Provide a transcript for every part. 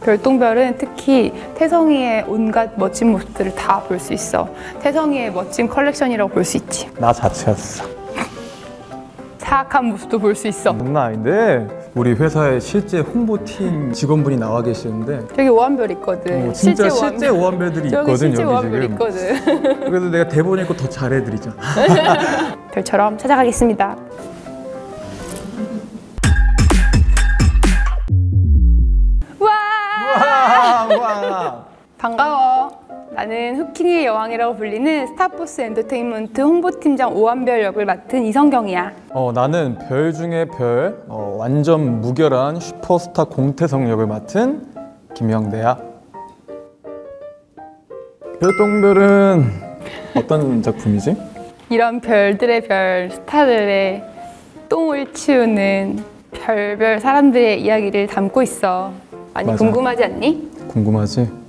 별똥별은 특히 태성이의 온갖 멋진 모습들을 다 볼 수 있어. 태성이의 멋진 컬렉션이라고 볼 수 있지. 나 자체였어. 사악한 모습도 볼 수 있어. 장난 아닌데 우리 회사에 실제 홍보팀 직원분이 나와 계시는데 저기 오한별 있거든. 진짜 실제 오한별들이 있거든. 저기 실제 여기 오한별 지금 있거든. 그래서 내가 대본 읽고 더 잘해드리자. 별처럼 찾아가겠습니다. 와! 반가워. 나는 후킹의 여왕이라고 불리는 스타포스 엔터테인먼트 홍보팀장 오한별 역을 맡은 이성경이야. 나는 별 중에 별, 완전 무결한 슈퍼스타 공태성 역을 맡은 김영대야. 별똥별은 어떤 작품이지? 이런 별들의 별, 스타들의 똥을 치우는 별별 사람들의 이야기를 담고 있어. 많이 맞아. 궁금하지 않니? 궁금하지?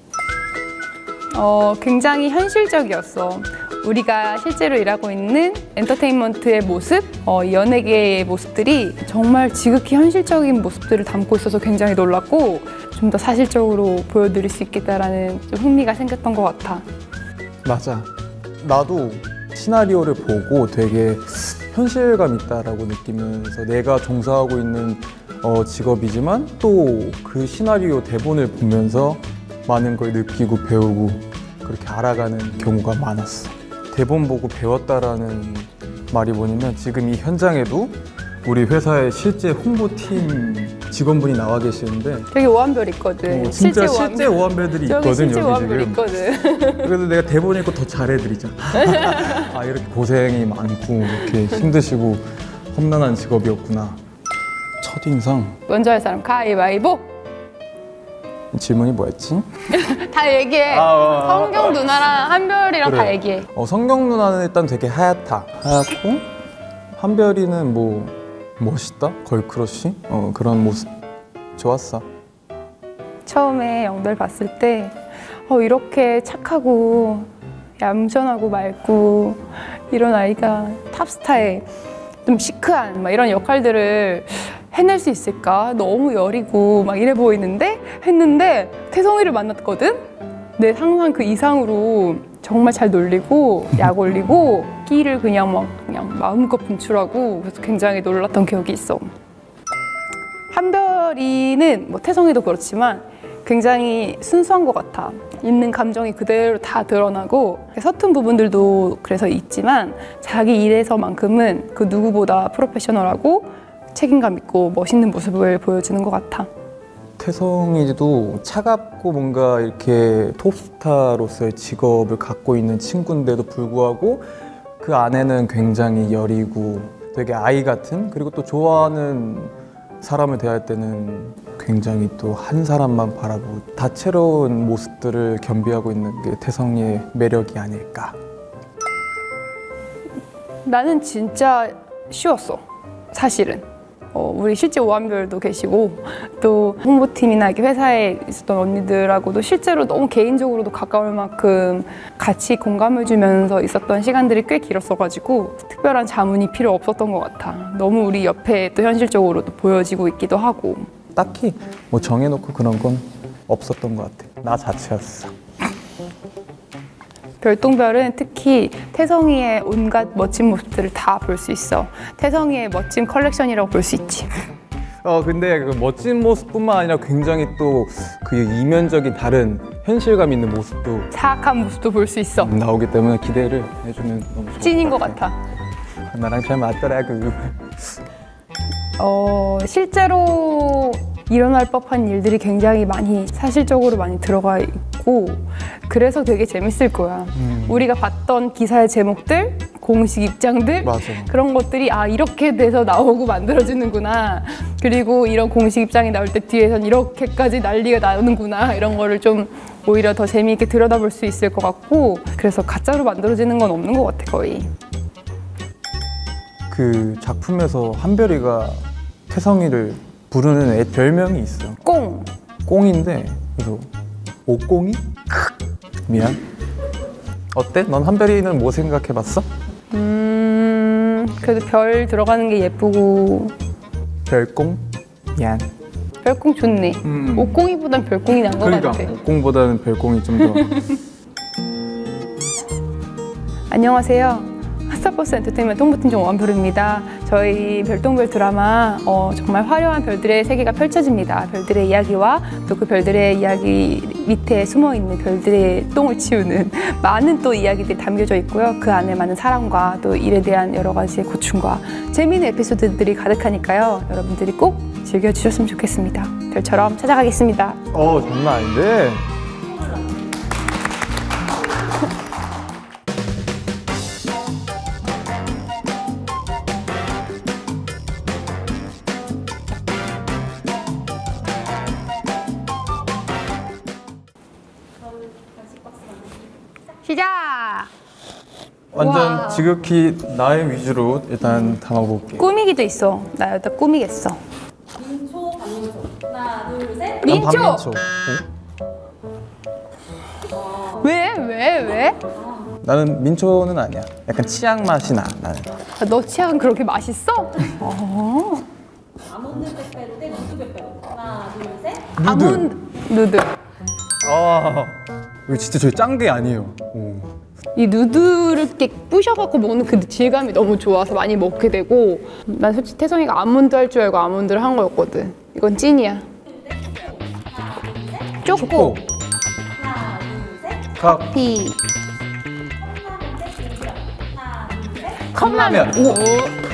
굉장히 현실적이었어. 우리가 실제로 일하고 있는 엔터테인먼트의 모습, 연예계의 모습들이 정말 지극히 현실적인 모습들을 담고 있어서 굉장히 놀랐고 좀 더 사실적으로 보여드릴 수 있겠다라는 좀 흥미가 생겼던 것 같아. 맞아. 나도 시나리오를 보고 되게 현실감 있다라고 느끼면서 내가 종사하고 있는 직업이지만 또 그 시나리오 대본을 보면서 많은 걸 느끼고 배우고 그렇게 알아가는 경우가 많았어. 대본 보고 배웠다라는 말이 뭐냐면 지금 이 현장에도 우리 회사에 실제 홍보팀 직원분이 나와 계시는데 저기 오한별 있거든. 진짜 실제 오한별들이 저기 있거든. 실제 여기 오한별 지금 있거든. 그래서 내가 대본 읽고 더 잘해드리자. 이렇게 고생이 많고 이렇게 힘드시고 험난한 직업이었구나. 첫인상 먼저 할 사람 가위바위보. 질문이 뭐였지? 다 얘기해. 성경 누나랑 한별이랑 그래. 다 얘기해. 성경 누나는 일단 되게 하얗고 한별이는 뭐 멋있다? 걸크러쉬? 그런 모습 좋았어. 처음에 영들 봤을 때 이렇게 착하고 얌전하고 맑고 이런 아이가 탑스타에 좀 시크한 막 이런 역할들을 해낼 수 있을까? 너무 여리고 막 이래 보이는데 했는데 태성이를 만났거든? 내 상상 그 이상으로 정말 잘 놀리고 약 올리고 끼를 그냥 마음껏 분출하고 그래서 굉장히 놀랐던 기억이 있어. 한별이는 뭐 태성이도 그렇지만 굉장히 순수한 것 같아. 있는 감정이 그대로 다 드러나고 서툰 부분들도 그래서 있지만 자기 일에서만큼은 그 누구보다 프로페셔널하고 책임감 있고 멋있는 모습을 보여주는 것 같아. 태성이도 차갑고 뭔가 이렇게 톱스타로서의 직업을 갖고 있는 친구인데도 불구하고 그 안에는 굉장히 여리고 되게 아이 같은, 그리고 또 좋아하는 사람을 대할 때는 굉장히 또 한 사람만 바라보고 다채로운 모습들을 겸비하고 있는 게 태성이의 매력이 아닐까. 나는 진짜 쉬웠어, 사실은. 우리 실제 오한별도 계시고 또 홍보팀이나 이렇게 회사에 있었던 언니들하고도 실제로 너무 개인적으로도 가까울 만큼 같이 공감을 주면서 있었던 시간들이 꽤 길었어가지고 특별한 자문이 필요 없었던 것 같아. 너무 우리 옆에 또 현실적으로도 보여지고 있기도 하고. 딱히 뭐 정해놓고 그런 건 없었던 것 같아. 나 자체였어. 별똥별은 특히 태성이의 온갖 멋진 모습들을 다 볼 수 있어. 태성이의 멋진 컬렉션이라고 볼 수 있지. 근데 그 멋진 모습뿐만 아니라 굉장히 또 그 이면적인 다른 현실감 있는 모습도 사악한 모습도 볼 수 있어. 나오기 때문에 기대를 해주면 너무 좋을 찐인 것 같아. 같아. 나랑 잘 맞더라고. 실제로 일어날 법한 일들이 굉장히 많이 사실적으로 많이 들어가 있고 그래서 되게 재밌을 거야. 우리가 봤던 기사의 제목들, 공식 입장들 맞아. 그런 것들이 이렇게 돼서 나오고 만들어지는구나. 그리고 이런 공식 입장이 나올 때 뒤에선 이렇게까지 난리가 나는구나. 이런 거를 좀 오히려 더 재미있게 들여다볼 수 있을 것 같고 그래서 가짜로 만들어지는 건 없는 것 같아, 거의. 그 작품에서 한별이가 태성이를 부르는 별명이 있어. 꽁! 꽁인데 그래서 오꽁이? 미안. 어때? 넌 한별이는 뭐 생각해봤어? 그래도 별 들어가는 게 예쁘고 별꽁? 미안. 별공 좋네. 옥공이보단 별공이 난 것 그러니까 같아. 옥공보다는 별공이 좀 더. 안녕하세요. 스타버스 엔터테인먼트 홍보팀장 원별입니다. 저희 별똥별 드라마 정말 화려한 별들의 세계가 펼쳐집니다. 별들의 이야기와 또 그 별들의 이야기 밑에 숨어있는 별들의 똥을 치우는 많은 또 이야기들이 담겨져 있고요. 그 안에 많은 사랑과 또 일에 대한 여러 가지 고충과 재미있는 에피소드들이 가득하니까요. 여러분들이 꼭 즐겨주셨으면 좋겠습니다. 별처럼 찾아가겠습니다. 장난 아닌데. 시작! 완전 와. 지극히 나의 위주로 일단 담아볼게. 꾸미기도 있어. 나 여기다 꾸미겠어. 민초, 반민초. 하나, 둘, 셋. 민초! 반민초. 왜? 나는 민초는 아니야. 약간 치약 맛이 나. 나는. 너 취향 그렇게 맛있어? 아몬드 빼빼로 대 누드 빼빼로. 하나, 둘, 셋. 아몬드 누드. 이거 진짜 저희 짠 게 아니에요. 이 누드를 이렇게 부셔갖고 먹는 그 질감이 너무 좋아서 많이 먹게 되고, 난 솔직히 태성이가 아몬드 할 줄 알고 아몬드를 한 거였거든. 이건 찐이야. 초코, 하나, 둘, 셋. 커피. 피, 컵라면 대 컵라면.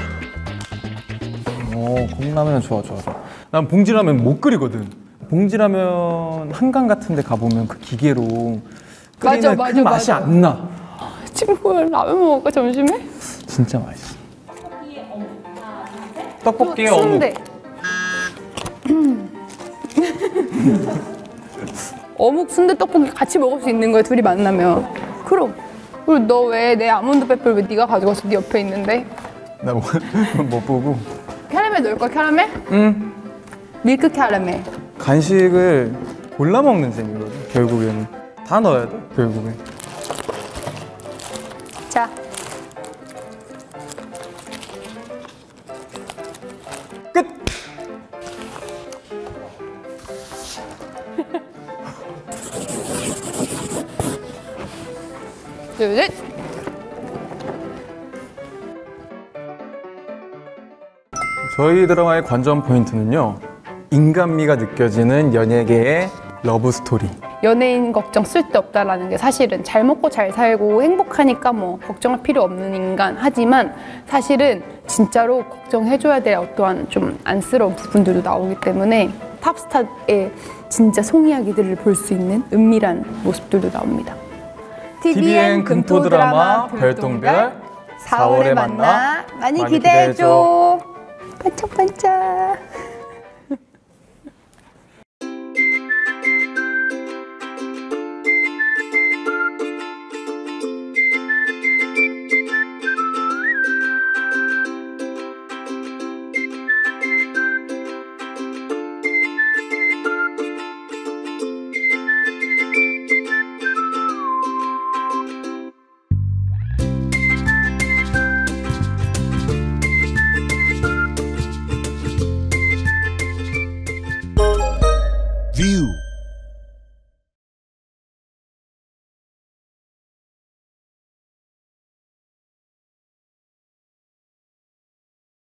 오, 컵라면 좋아. 난 봉지라면 못 끓이거든. 봉지라면 한강 같은 데 가보면 그 기계로 끓이면 맞아, 그 맛이 맞아. 안 나. 친구야, 라면 먹을까 점심에? 진짜 맛있어. 떡볶이의 어묵. 하나, 둘, 셋. 떡볶이에 어묵. 순대. 어묵 순대 떡볶이 같이 먹을 수 있는 거야, 둘이 만나면. 그럼. 그리고 너 왜 내 아몬드 페퍼를 왜 네가 가져갔어? 네 옆에 있는데. 나 못 보고. 캐러멜 넣을 거야, 캐러멜? 응. 밀크 캐러멜. 간식을 골라 먹는 재미거든. 결국에는 다 넣어야 돼. 결국엔. 자. 끝. 둘, 셋. 저희 드라마의 관전 포인트는요. 인간미가 느껴지는 연예계의 러브 스토리. 연예인 걱정 쓸데없다라는 게 사실은 잘 먹고 잘 살고 행복하니까 뭐 걱정할 필요 없는 인간. 하지만 사실은 진짜로 걱정해줘야 될 어떠한 좀 안쓰러운 부분들도 나오기 때문에 탑스타의 진짜 속이야기들을 볼 수 있는 은밀한 모습들도 나옵니다. TVN 금토 드라마 별똥별 4월에 만나 많이 많이 기대해줘. 반짝반짝.